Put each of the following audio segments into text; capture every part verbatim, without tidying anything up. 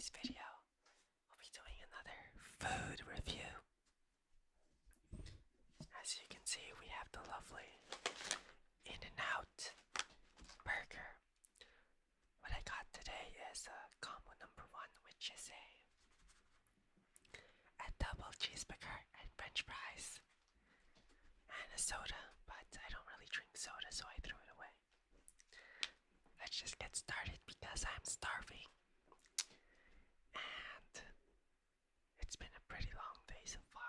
today's video, we'll be doing another food review. As you can see, we have the lovely In-N-Out burger. What I got today is uh, combo number one, which is a, a double cheeseburger and french fries, and a soda, but I don't really drink soda, so I threw it away. Let's just get started because I'm starving. And it's been a pretty long day so far.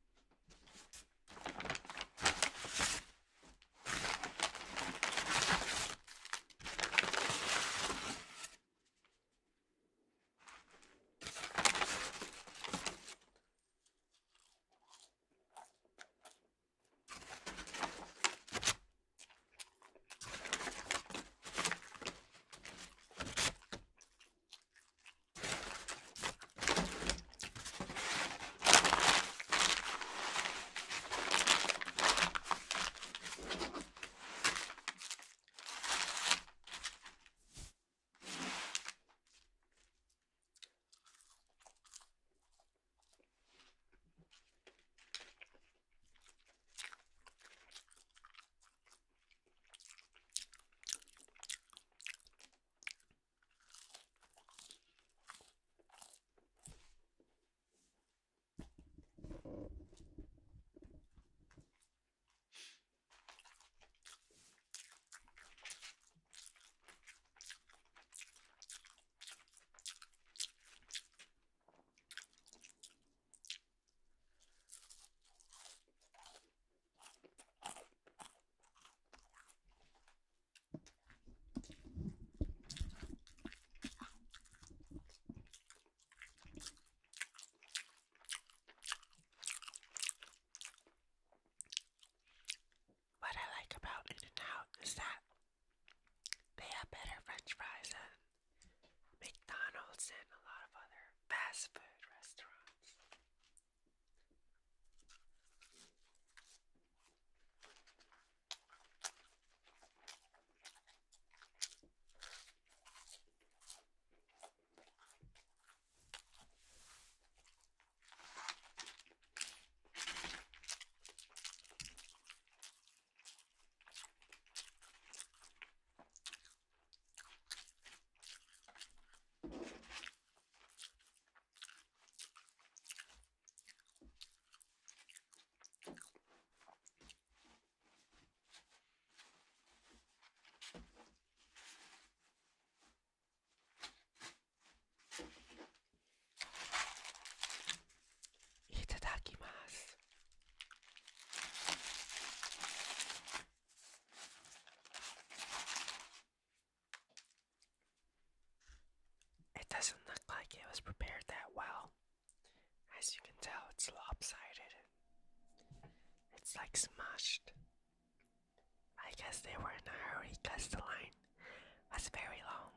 What I like about In-N-Out is that they have better french fries than McDonald's and a lot of other fast food restaurants. Itadakimasu. It doesn't look like it was prepared that well. As you can tell, it's lopsided. It's like smushed. I guess they were in a hurry because the line was very long.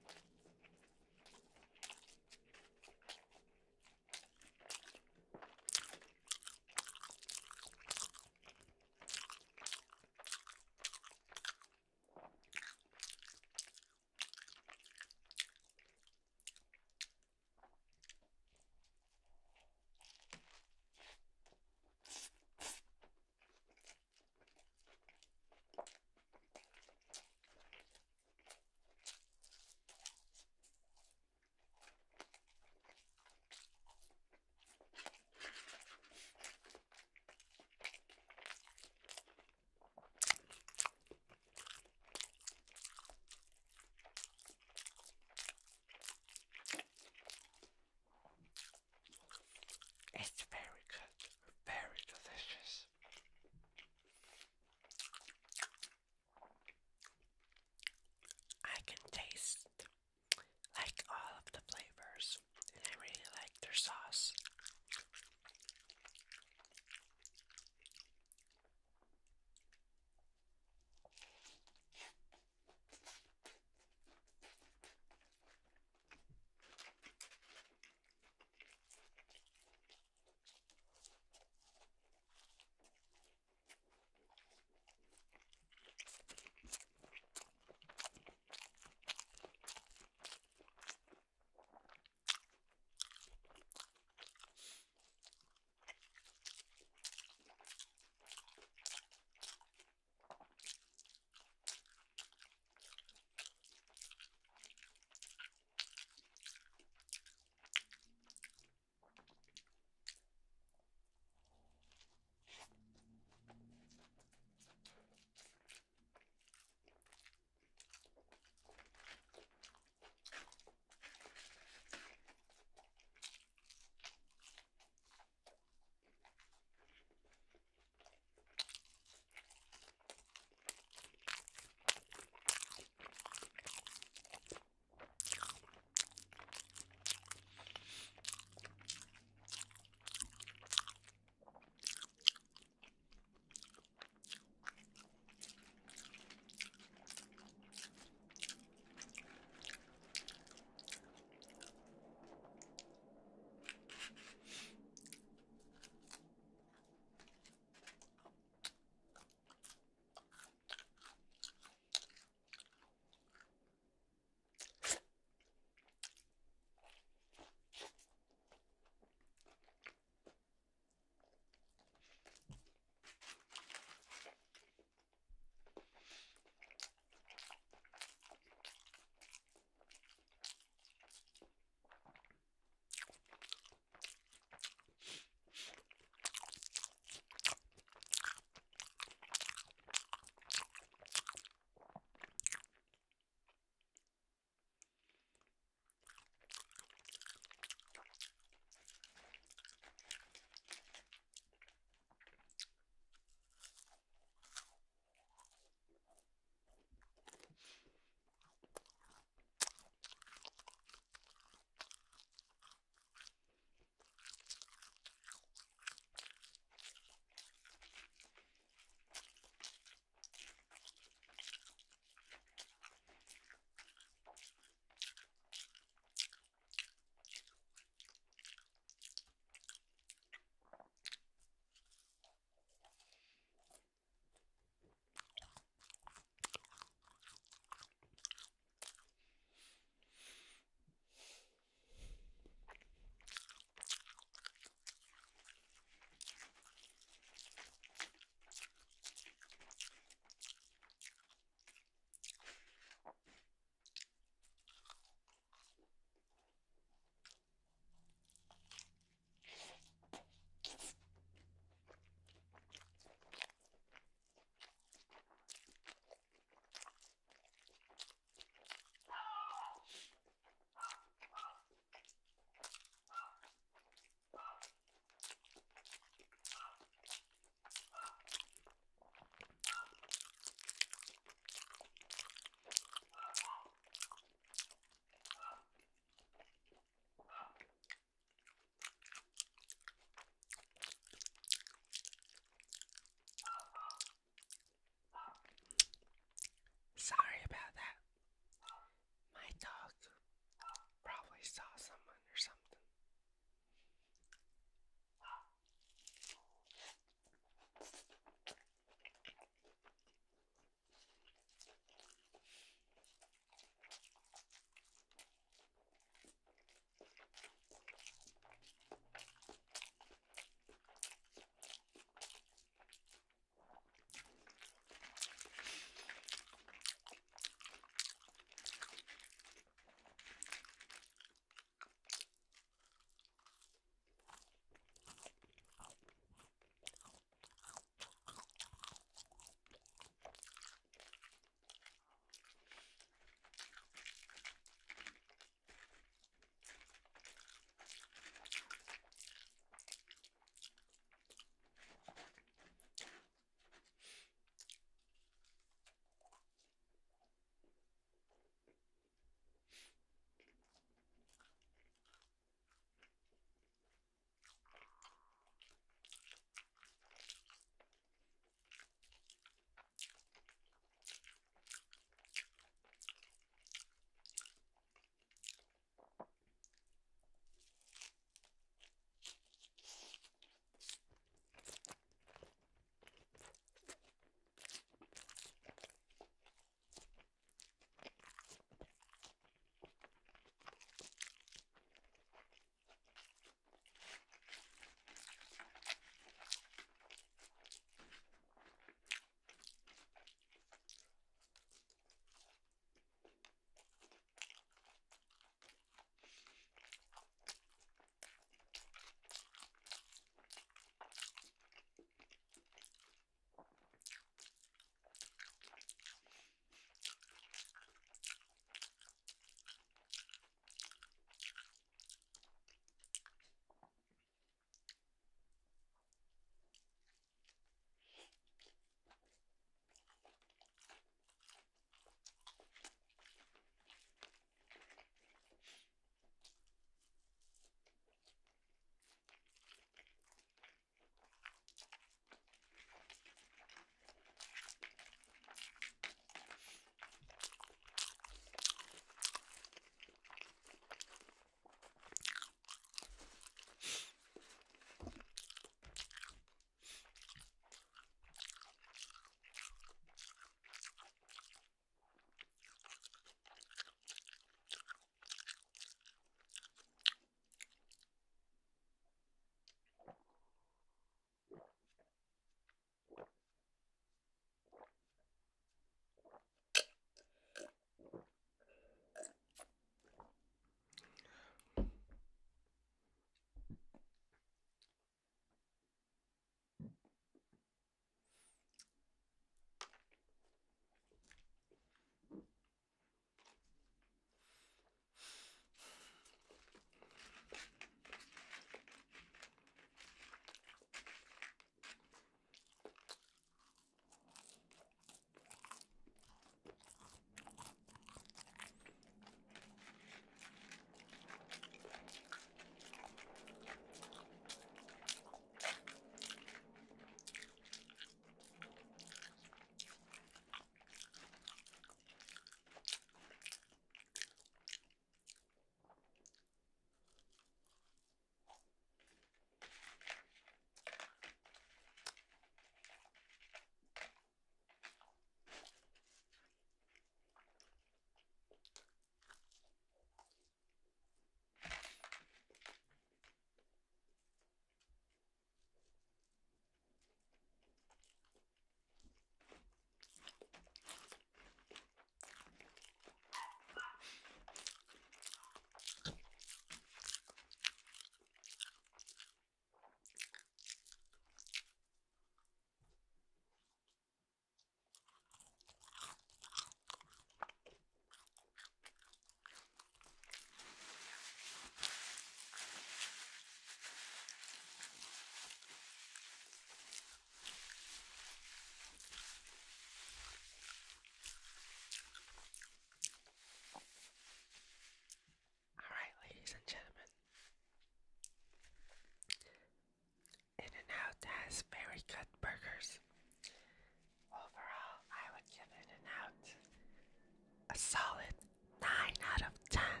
solid nine out of ten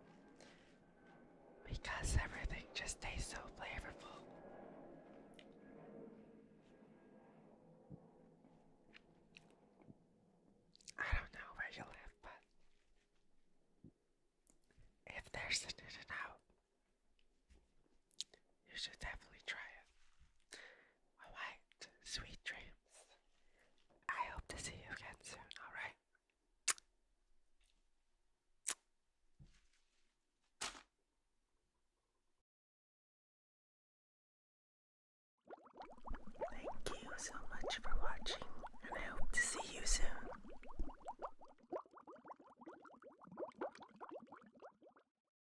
because everything just tastes so flavorful. I don't know where you live, but if there's an In-N-Out, you should definitely try it. Alright, sweet dreams. I hope to see you again soon, alright? Thank you so much for watching, and I hope to see you soon.